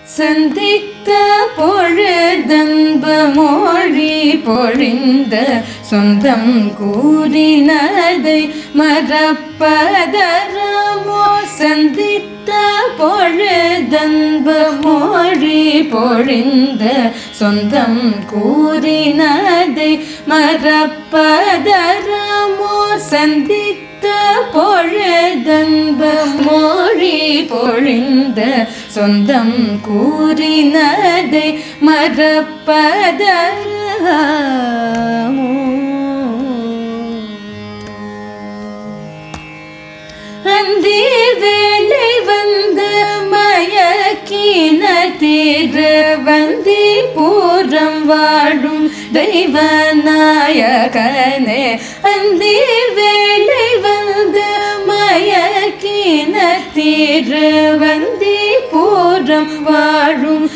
சந்தித்த பொழுதன்பு மொழி பொழிந்த சொந்தம் கூறினதை மறப்பதரமோ சந்தித்த பொழுதன்பு மொழி பொழிந்த சொந்தம் கூறினதை மறப்பதரமோ சந்தித்த பொழுதன்பு மொழி பொழிந்த சொந்தம் கூறினதை மறப்பதரமோ அந்தி வேலை வந்து மயக்கின திருவந்திபுரம் வாழும் தெய்வநாயகனே அந்தி வேலை வந்து மயக்கின திருவந்திபுரம் வாழும்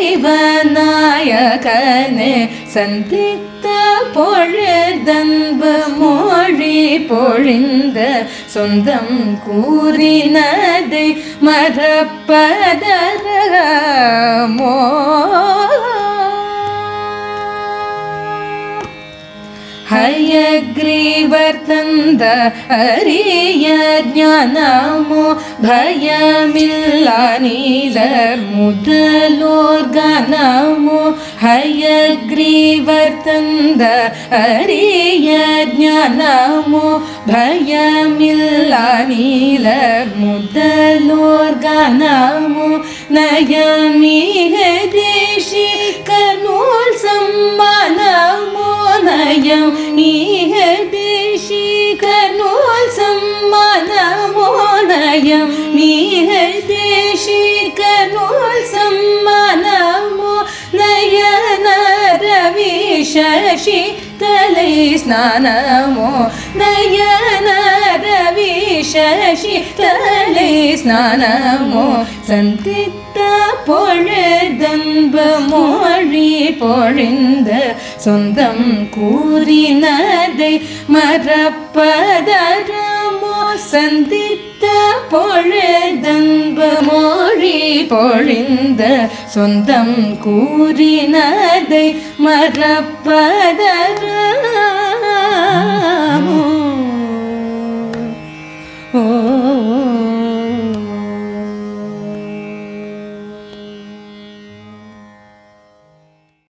தெய்வநாயகனே சந்தித்த பொழுதன்பு மொழி பொழிந்த சொந்தம் கூறினதை மறப்பதரமோ ஹயக்ரீவர் தந்த அரிய ஞானமோ பயமில்லா நீலர் முதலோர் கனமோ ஹயக்ரீவர் தந்த அரிய ஞானமோ பயமில்லா நீலர் முதலோர் கனமோ நயமிக தேசி கனூல் சம்மானமோ நயம் ஈக தேசி கனூல் சம்மானமோ நயம் ஈக தேசி கனூல் சம்மானமோ நயன ரவி சசி தலை ஸ்நானமோ நயன ரவி சசி தலை ஸ்நானமோ சந்தித்த பொழுதன்பு மொழி பொழிந்த சொந்தம் கூறினதை மறப்பதரமோ சந்தித்த பொழுதன்பு மொழி பொழிந்த சொந்தம் கூறினதை மறப்பதரமோ